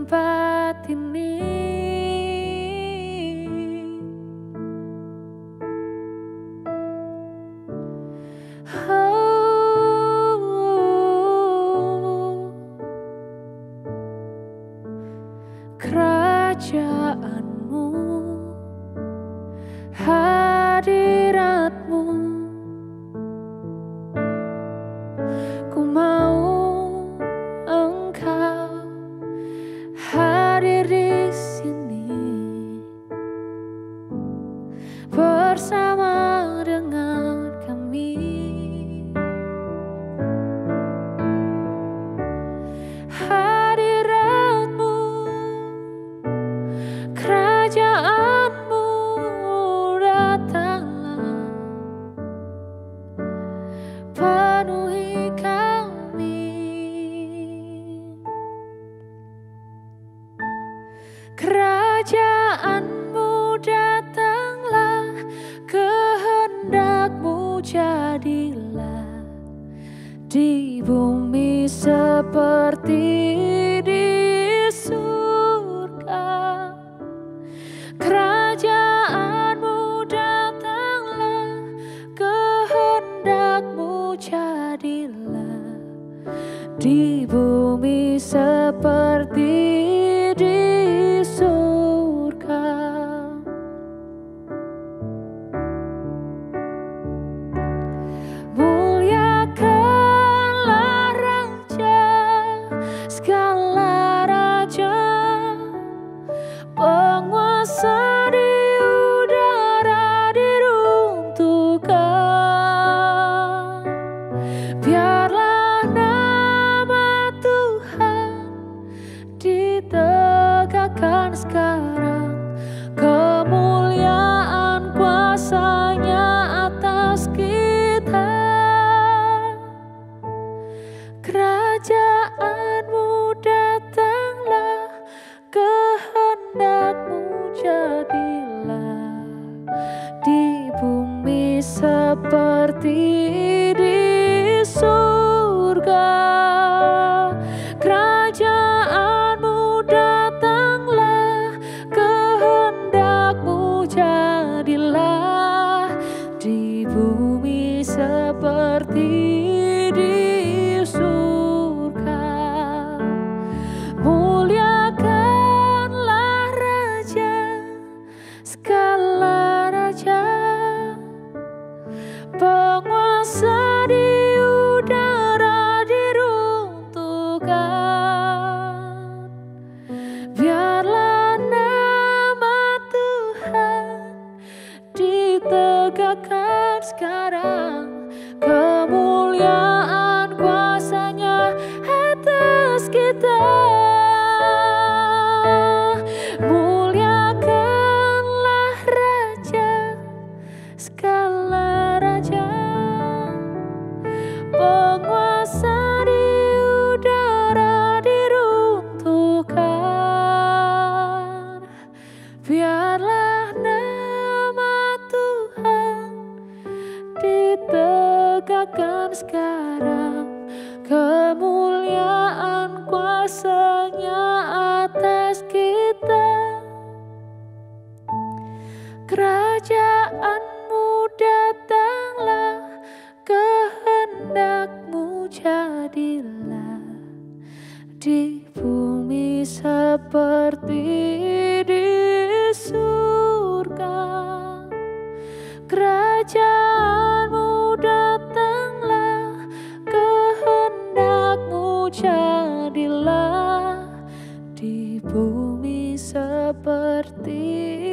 tempat ini. Kerajaanmu, hadiratmu, ku mau Engkau hadir di sini bersama dengan kami. Hadiratmu, kerajaanmu datanglah, penuhi kami. Kerajaanmu datanglah, kehendakmu jadilah di bumi seperti di surga. Kerajaanmu datanglah, kehendakmu jadilah di bumi seperti di surga. Muliakanlah Raja, segala raja, penguasa di udara diruntuhkan. Biarlah nama Tuhan ditegakkan sekarang, kemuliaan kuasa-Nya atas kita. Kerajaanmu datanglah, kehendakmu jadilah di bumi seperti di surga. Kerajaanmu datanglah, kehendakmu jadilah di bumi seperti di surga. Muliakanlah Raja, segala raja, penguasa di udara diruntuhkan. Biarlah nama Tuhan ditegakkan sekarang, kemuliaan kuasa-Nya atas kita. Muliakanlah Raja, segala raja, penguasa di udara diruntuhkan. Biarlah nama Tuhan ditegakkan sekarang, kemuliaan kuasa-Nya atas kita. Kerajaanmu datanglah, kehendakmu jadilah di bumi seperti di surga. Kerajaanmu datanglah, kehendakmu jadilah di bumi seperti